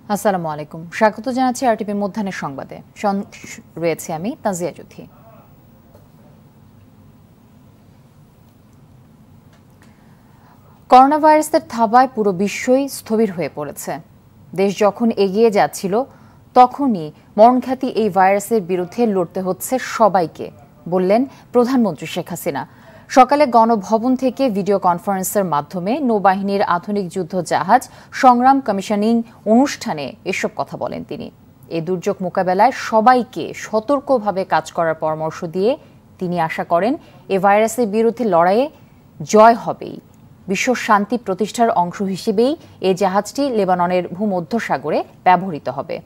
আসসালামু আলাইকুম, স্বাগত জানাচ্ছি আরটিভির মধ্যাহ্নের সংবাদে। রয়েছে আমি তাজিয়া যুথি। করোনা ভাইরাসের থাবায় পুরো বিশ্বই স্থবির হয়ে পড়েছে। দেশ যখন এগিয়ে যাচ্ছিল তখনই মরণঘাতী এই ভাইরাসের বিরুদ্ধে লড়তে হচ্ছে সবাইকে, বললেন প্রধানমন্ত্রী শেখ হাসিনা। সকালে গণভবন থেকে ভিডিও কনফারেন্সের মাধ্যমে নৌবাহিনীর আধুনিক যুদ্ধ জাহাজ সংগ্রাম কমিশনিং অনুষ্ঠানে এসব কথা বলেন তিনি। এই দুর্যোগ মোকাবেলায় সবাইকে সতর্কভাবে কাজ করার পরামর্শ দিয়ে তিনি আশা করেন এ ভাইরাসের বিরুদ্ধে লড়াইয়ে জয় হবেই। বিশ্ব শান্তি প্রতিষ্ঠার অংশ হিসেবেই এই জাহাজটি লেবাননের ভূমধ্যসাগরে ব্যবহৃত হবে।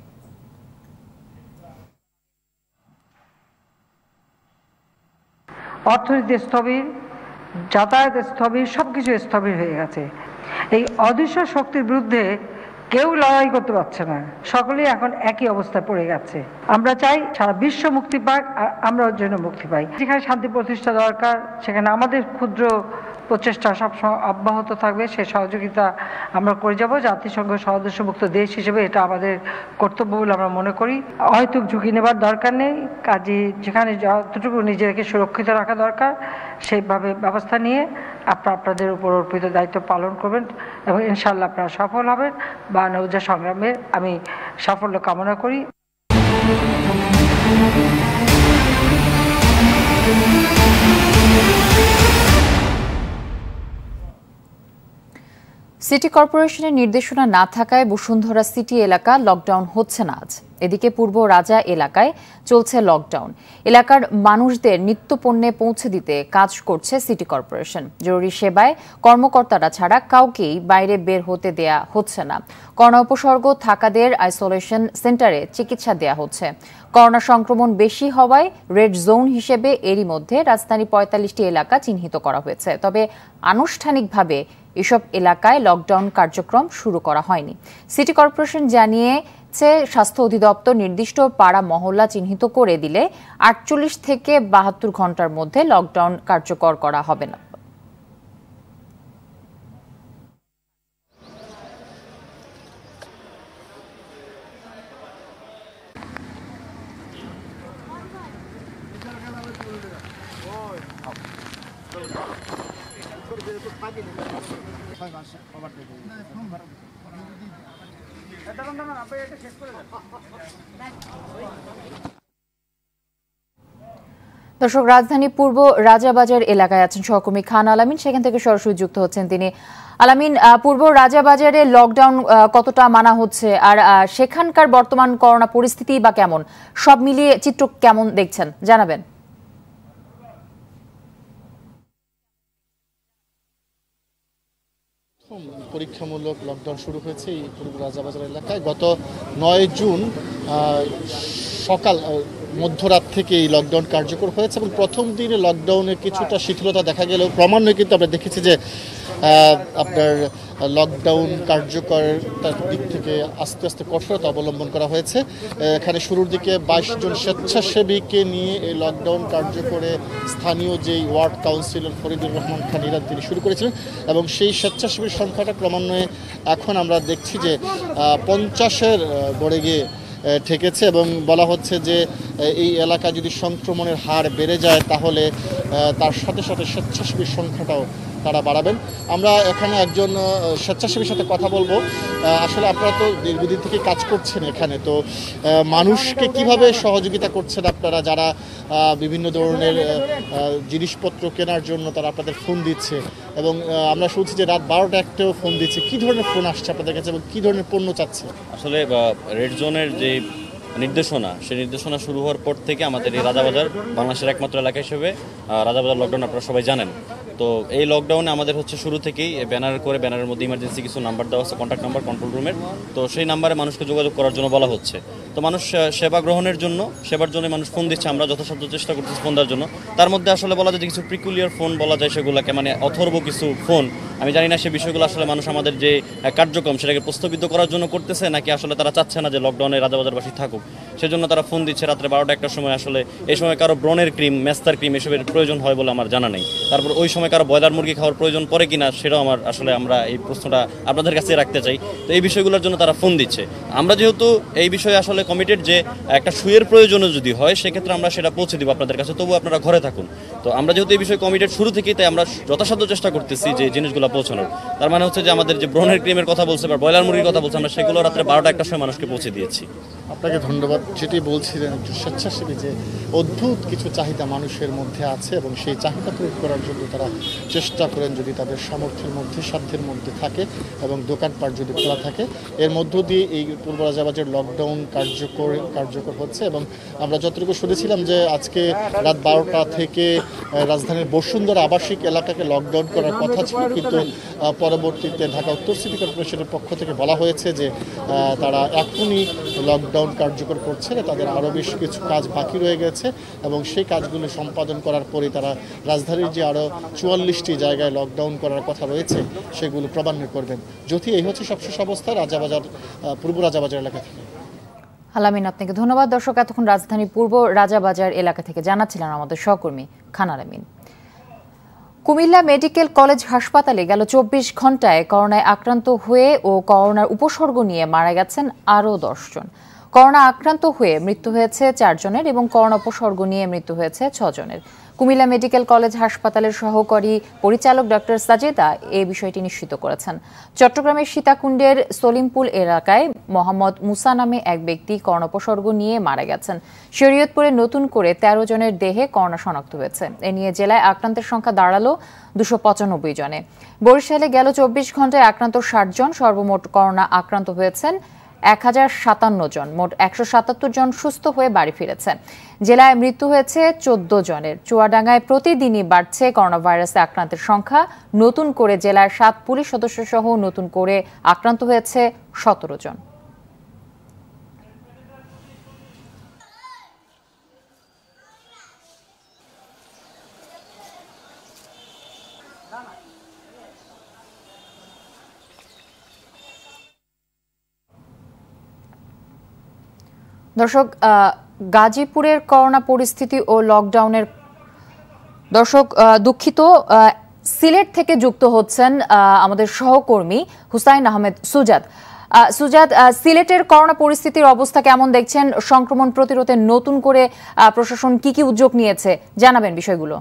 অর্থনীতি স্থবির, যাতায়াত স্থবির, সবকিছু স্থবির হয়ে গেছে। এই অদৃশ্য শক্তির বিরুদ্ধে কেউ লড়াই করতে পারছে না, সকলেই এখন একই অবস্থায় পড়ে গেছে। আমরা চাই সারা বিশ্ব মুক্তি পাক, আর আমরাও যেন মুক্তি পাই। যেখানে শান্তি প্রতিষ্ঠা দরকার সেখানে আমাদের ক্ষুদ্র প্রচেষ্টা সবসময় অব্যাহত থাকবে, সে সহযোগিতা আমরা করে যাব। জাতিসংঘ সদস্যভুক্ত দেশ হিসেবে এটা আমাদের কর্তব্য বলে আমরা মনে করি। হয়তো ঝুঁকি নেবার দরকার নেই, কাজে যেখানে যতটুকু নিজেকে সুরক্ষিত রাখা দরকার সেইভাবে ব্যবস্থা নিয়ে আপনাদের উপর অর্পিত দায়িত্ব পালন করবেন এবং ইনশাআল্লাহ আপনারা সফল হবেন। বা নৌযা সংগ্রামে আমি সাফল্য কামনা করি। সিটি কর্পোরেশনের নির্দেশনা না থাকায় বসুন্ধরা সিটি এলাকা লকডাউন হচ্ছে না আজ। এদিকে পূর্ব রাজা এলাকায় চলছে লকডাউন। এলাকার মানুষদের নিত্যপণ্যে পৌঁছে দিতে কাজ করছে সিটি কর্পোরেশন। জরুরি সেবায় কর্মকর্তারা ছাড়া কাউকেই বাইরে বের হতে দেয়া হচ্ছে না। করোনা উপসর্গ থাকাদের আইসোলেশন সেন্টারে চিকিৎসা দেয়া হচ্ছে। করোনা সংক্রমণ বেশি হওয়ায় রেড জোন হিসেবে এরই মধ্যে রাজধানীর ৪৫টি এলাকা চিহ্নিত করা হয়েছে। তবে আনুষ্ঠানিকভাবে এসব এলাকায় লকডাউন কার্যক্রম শুরু করা হয়নি। সিটি কর্পোরেশন জানিয়েছে স্বাস্থ্য অধিদপ্তর নির্দিষ্ট পাড়া মহল্লা চিহ্নিত করে দিলে ৪৮ থেকে ৭২ ঘন্টার মধ্যে লকডাউন কার্যকর করা হবে না। দর্শক, রাজধানী পূর্ব রাজাবাজার এলাকায় আছেন সহকর্মী খান আলামিন, সেখান থেকে সরাসরি যুক্ত হচ্ছেন তিনি। আলামিন, পূর্ব রাজাবাজারে লকডাউন কতটা মানা হচ্ছে আর সেখানকার বর্তমান করোনা পরিস্থিতি বা কেমন, সব মিলিয়ে চিত্র কেমন দেখছেন জানাবেন। পরীক্ষামূলক লকডাউন শুরু হয়েছে এই পূর্ব রাজাবাজার এলাকায়। গত ৯ জুন সকাল মধ্যরাত থেকে এই লকডাউন কার্যকর হয়েছে এবং প্রথম দিনে লকডাউনে কিছুটা শিথিলতা দেখা গেলেও ক্রমান্বয়ে কিন্তু আমরা দেখেছি যে আপনার লকডাউন কার্যকরতার দিক থেকে আস্তে আস্তে কঠোরতা অবলম্বন করা হয়েছে। এখানে শুরুর দিকে ২২ জন স্বেচ্ছাসেবীকে নিয়ে এই লকডাউন কার্যকরে স্থানীয় যেই ওয়ার্ড কাউন্সিলর ফরিদুর রহমান খান ইরান তিনি শুরু করেছিলেন এবং সেই স্বেচ্ছাসেবীর সংখ্যাটা ক্রমান্বয়ে এখন আমরা দেখছি যে ৫০-এর গড়ে গিয়ে ঠেকেছে এবং বলা হচ্ছে যে এই এলাকা যদি সংক্রমণের হার বেড়ে যায় তাহলে তার সাথে সাথে স্বেচ্ছাসেবীর সংখ্যাটাও তারা বাড়াবেন। আমরা এখানে একজন স্বেচ্ছাসেবীর সাথে কথা বলবো। আসলে আপনারা তো দীর্ঘদিন থেকে কাজ করছেন এখানে, তো মানুষকে কিভাবে সহযোগিতা করছেন আপনারা, যারা বিভিন্ন ধরনের জিনিসপত্র কেনার জন্য তারা আপনাদের ফোন দিচ্ছে এবং আমরা শুনছি যে রাত ১২টা একটাও ফোন দিচ্ছে, কী ধরনের ফোন আসছে আপনাদের কাছে এবং কী ধরনের পণ্য চাচ্ছে? আসলে রেড জোনের যে নির্দেশনা, সেই নির্দেশনা শুরু হওয়ার পর থেকে আমাদের এই রাজাবাজার বাংলাদেশের একমাত্র এলাকা হিসেবে রাজাবাজার লকডাউন আপনারা সবাই জানেন। তো এই লকডাউনে আমাদের হচ্ছে শুরু থেকেই ব্যানারের মধ্যে ইমার্জেন্সি কিছু নাম্বার দেওয়া আছে, কন্ট্যাক্ট নাম্বার কন্ট্রোল রুমের। তো সেই নাম্বারে মানুষকে যোগাযোগ করার জন্য বলা হচ্ছে। তো মানুষ সেবা গ্রহণের জন্য, সেবার জন্য মানুষ ফোন দিচ্ছে, আমরা যথাসাধ্য চেষ্টা করতেছি ফোন দেওয়ার জন্য। তার মধ্যে আসলে বলা যায় যে কিছু প্রিকুলিয়ার ফোন বলা যায়, সেগুলোকে মানে অথর্ব কিছু ফোন আমি জানি না সে বিষয়গুলো আসলে মানুষ আমাদের যে কার্যক্রম সেটাকে প্রস্তাবিত করার জন্য করতেছে, নাকি আসলে তারা চাচ্ছে না যে লকডাউনে রাজাবাজারবাসী থাকুক, সেজন্য তারা ফোন দিচ্ছে রাত্রে 12টা 1টার সময়। আসলে এই সময় কারো ব্রণের ক্রিম, মেস্তার ক্রিম এসবের প্রয়োজন হয় বলে আমার জানা নেই। তারপর ওই সময় কারো ব্রয়লার মুরগি খাওয়ার প্রয়োজন পড়ে কিনা সেটাও আমার আসলে, আমরা এই প্রশ্নটা আপনাদের কাছে রাখতে চাই। তো এই বিষয়গুলোর জন্য তারা ফোন দিচ্ছে। আমরা যেহেতু এই বিষয়ে আসলে কমিটেড যে একটা শুয়ের প্রয়োজনও যদি হয় সেক্ষেত্রে আমরা সেটা পৌঁছে দিব আপনাদের কাছে, তবু আপনারা ঘরে থাকুন। তো আমরা যেহেতু এই বিষয়ে কমিটেড শুরু থেকেই, তাই আমরা যথাসাধ্য চেষ্টা করতেছি যে জিনিসগুলো পৌঁছানোর। তার মানে হচ্ছে যে আমাদের যে ব্রণের ক্রিমের কথা বলছে বা ব্রয়লার মুরগির কথা বলছে, আমরা সেগুলো রাত্রে 12টা 1টার সময় মানুষকে পৌঁছে দিয়েছি। আপনাকে ধন্যবাদ। যেটি বলছিলেন একটু স্বেচ্ছাসেবী যে অদ্ভুত কিছু চাহিদা মানুষের মধ্যে আছে এবং সেই চাহিদা পূরণ করার জন্য তারা চেষ্টা করেন, যদি তাদের সামর্থ্যের মধ্যে, সাধ্যের মধ্যে থাকে এবং দোকানপাট যদি খোলা থাকে। এর মধ্য দিয়ে এই পূর্ব রাজাবাজার লকডাউন কার্যকর হচ্ছে। এবং আমরা যতটুকু শুনেছিলাম যে আজকে রাত 12টা থেকে রাজধানীর বসুন্ধরা আবাসিক এলাকাকে লকডাউন করার কথা ছিল, কিন্তু পরবর্তীতে ঢাকা উত্তর সিটি কর্পোরেশনের পক্ষ থেকে বলা হয়েছে যে তারা এখনই লকডাউন কার্যকর করছে না, তাদের আরও বেশ কিছু কাজ বাকি রয়ে গেছে এবং সেই কাজগুলো সম্পাদন করার পরে তারা রাজধানীর যে আরও 44টি জায়গায় লকডাউন করার কথা রয়েছে সেগুলো ক্রমান্বয় করবেন। যদি এই হচ্ছে সবশেষ অবস্থা রাজাবাজার, পূর্ব রাজাবাজার এলাকা থেকে। আলামিন, আপনাকে ধন্যবাদ। দর্শক, এতক্ষণ রাজধানী পূর্ব রাজাবাজার এলাকা থেকে জানাচ্ছিলেন আমাদের সহকর্মী খান আলামিন। কুমিল্লা মেডিকেল কলেজ হাসপাতালে গেল 24 ঘন্টায় করোনায় আক্রান্ত হয়ে ও করোনার উপসর্গ নিয়ে মারা গেছেন আরও 10 জন। করোনা আক্রান্ত হয়ে মৃত্যু হয়েছে 4 জনের এবং করোনা উপসর্গ নিয়ে মৃত্যু হয়েছে 6 জনের। কুমিল্লা মেডিকেল কলেজ হাসপাতালের সহকারী পরিচালক ডক্টর সাজেদা এই বিষয়টি নিশ্চিত করেছেন। চট্টগ্রামের সীতাকুণ্ডের সলিমপুল এলাকায় মোহাম্মদ মুসা নামে এক ব্যক্তি করোনা উপসর্গ নিয়ে মারা গেছেন। শরীয়তপুরে নতুন করে 13 জনের দেহে করোনা শনাক্ত হয়েছে। এ নিয়ে জেলায় আক্রান্তের সংখ্যা দাঁড়ালো 295 জনে। বরিশালে গেল 24 ঘন্টায় আক্রান্ত 60 জন। সর্বমোট করোনা আক্রান্ত হয়েছেন 1057 জন। মোট 177 জন সুস্থ হয়ে বাড়ি ফিরেছে। জেলায় মৃত্যু হয়েছে 14 জনের। চুয়াডাঙ্গায় প্রতিদিনই বাড়ছে করোনা ভাইরাসে আক্রান্তের সংখ্যা। নতুন করে জেলার 7 পুলিশ সদস্য সহ নতুন করে আক্রান্ত হয়েছে 17 জন। দর্শক, গাজীপুরের করোনা পরিস্থিতি ও লকডাউনের দর্শক দুঃখিত, সিলেট থেকে যুক্ত হচ্ছেন আমাদের সহকর্মী হুসাইন আহমেদ সুজাত। সুজাত, সিলেটের করোনা পরিস্থিতির অবস্থা কেমন দেখছেন? সংক্রমণ প্রতিরোধে নতুন করে প্রশাসন কি কি উদ্যোগ নিয়েছে, জানাবেন বিষয়গুলো।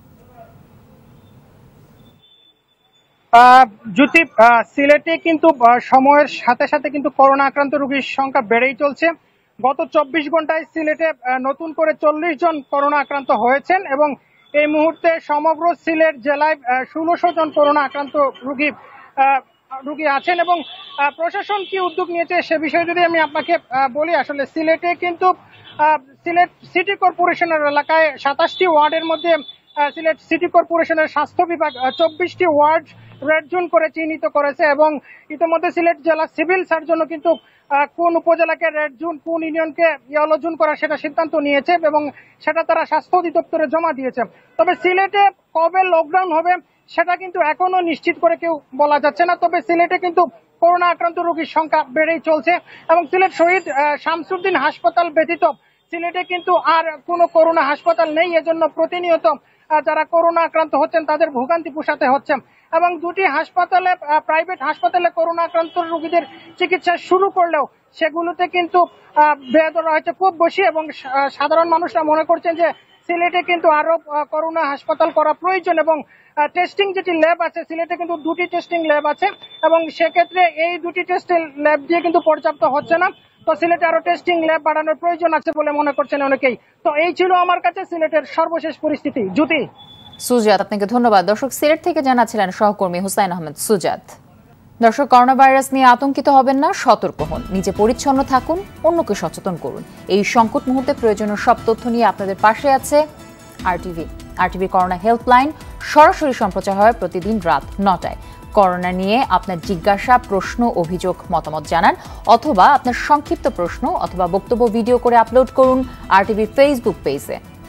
জ্যোতি, সিলেটে কিন্তু সময়ের সাথে সাথে কিন্তু করোনা আক্রান্ত রোগীর সংখ্যা বেড়েই চলছে। গত 24 ঘন্টায় সিলেটে নতুন করে 40 জন করোনা আক্রান্ত হয়েছেন এবং এই মুহূর্তে সমগ্র সিলেট জেলায় 1600 জন করোনা আক্রান্ত রোগী আছেন। এবং প্রশাসন কি উদ্যোগ নিয়েছে সে বিষয়ে যদি আমি আপনাকে বলি, আসলে সিলেটে কিন্তু সিলেট সিটি কর্পোরেশনের এলাকায় 27টি ওয়ার্ডের মধ্যে সিলেট সিটি কর্পোরেশনের স্বাস্থ্য বিভাগ 24টি ওয়ার্ড রেড জোন করে চিহ্নিত করেছে এবং ইতিমধ্যে সিলেট জেলা সিভিল সার্জনও কিন্তু কোন উপজেলাকে রেড জোন, কোন ইউনিয়নকে ইয়েলো জোন করার সেটা সিদ্ধান্ত নিয়েছে এবং সেটা তারা স্বাস্থ্য অধিদপ্তরে জমা দিয়েছে। তবে সিলেটে কবে লকডাউন হবে সেটা কিন্তু এখনো নিশ্চিত করে কেউ বলা যাচ্ছে না। তবে সিলেটে কিন্তু করোনা আক্রান্ত রোগীর সংখ্যা বেড়েই চলছে এবং সিলেট শহীদ শামসুদ্দিন হাসপাতাল ব্যতীত সিলেটে কিন্তু আর কোনো করোনা হাসপাতাল নেই। এজন্য প্রতিনিয়ত যারা করোনা আক্রান্ত হচ্ছেন তাদের ভোগান্তি পোষাতে হচ্ছে এবং দুটি হাসপাতালে, প্রাইভেট হাসপাতালে করোনা আক্রান্ত রোগীদের চিকিৎসা শুরু করলেও সেগুলোতে কিন্তু ব্যয় ধরা হয়েছে খুব বেশি এবং সাধারণ মানুষরা মনে করছেন যে সিলেটে কিন্তু আরো করোনা হাসপাতাল করা প্রয়োজন এবং টেস্টিং যেটি ল্যাব আছে, সিলেটে কিন্তু 2টি টেস্টিং ল্যাব আছে এবং সেক্ষেত্রে এই 2টি টেস্টিং ল্যাব দিয়ে কিন্তু পর্যাপ্ত হচ্ছে না। তো সিলেটে আরো টেস্টিং ল্যাব বাড়ানোর প্রয়োজন আছে বলে মনে করছেন অনেকেই। তো এই ছিল আমার কাছে সিলেটের সর্বশেষ পরিস্থিতি। জ্যোতি। সুজাত, আপনাকে ধন্যবাদ। দর্শক, সিলেট থেকে জানাচ্ছিলেন সহকর্মী হুসাইন আহমেদ সুজাত। দর্শক, করোনা ভাইরাস নিয়ে আতঙ্কিত হবেন না, সতর্ক হন, নিজে পরিচ্ছন্ন থাকুন, অন্যকে সচেতন করুন। এই সংকট মুহূর্তে প্রয়োজনীয় সব তথ্য নিয়ে আপনাদের পাশে আছে আরটিভি করোনা হেল্পলাইন। সরাসরি সম্প্রচার হয় প্রতিদিন রাত 9টায়। করোনা নিয়ে আপনার জিজ্ঞাসা, প্রশ্ন, অভিযোগ, মতামত জানান অথবা আপনার সংক্ষিপ্ত প্রশ্ন অথবা বক্তব্য ভিডিও করে আপলোড করুন আরটিভির ফেসবুক পেজে।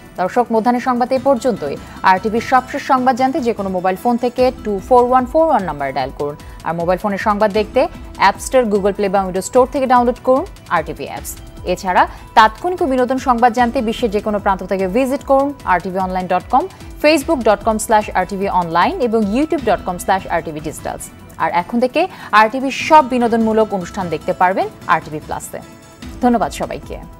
দর্শক, মধ্যাহ্নের সংবাদ এ পর্যন্তই। আরটিভির সবশেষ সংবাদ জানতে যে কোনো মোবাইল ফোন থেকে 24141 নাম্বারে ডায়াল করুন। আর মোবাইল ফোনের সংবাদ দেখতে অ্যাপ স্টোর, গুগল প্লে বা উইন্ডোজ স্টোর থেকে ডাউনলোড করুন আরটিভি অ্যাপস। এছাড়া তাৎক্ষণিক ও বিনোদন সংবাদ জানতে বিশ্বের যে কোনো প্রান্ত থেকে ভিজিট করুন rtvonline.com, facebook.com/rtv online এবং youtube.com/rtv digitals। আর এখন থেকে আরটিভির সব বিনোদনমূলক অনুষ্ঠান দেখতে পারবেন আরটিভি প্লাসে। ধন্যবাদ সবাইকে।